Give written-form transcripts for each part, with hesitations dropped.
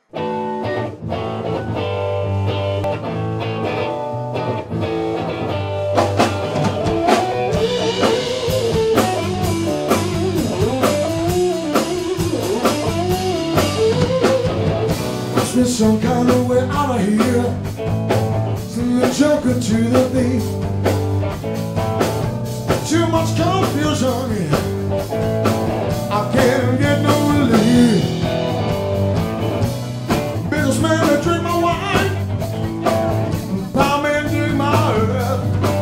Some kind of way out of here, send the joker to the thief. Too much confusion, I can't get no relief. Businessman, they drink my wine, plowman, drink my earth.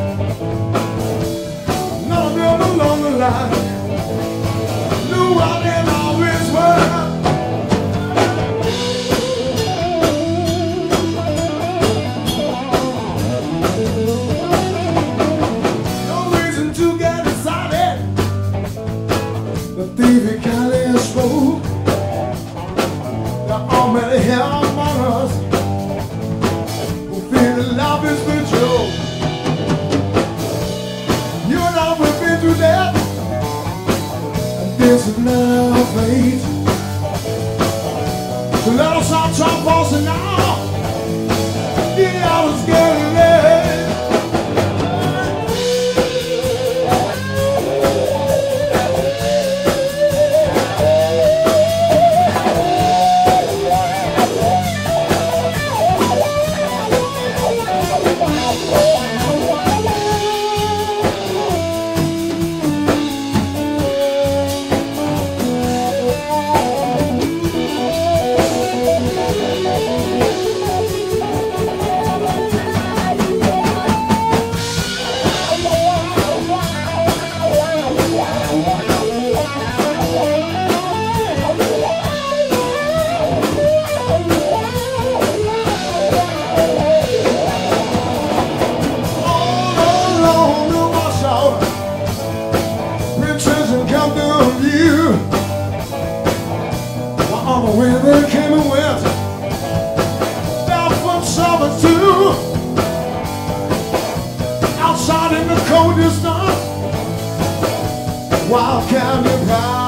None of them along the line knew I can always work. Thieving kindly spoke. There are many here among us who feel that life is the joke. You and I have been through that, and this is not our fate. So let us all try forcing now. The hour's getting late. When they came and went down from summer to outside in the cold distance, wild candy pride.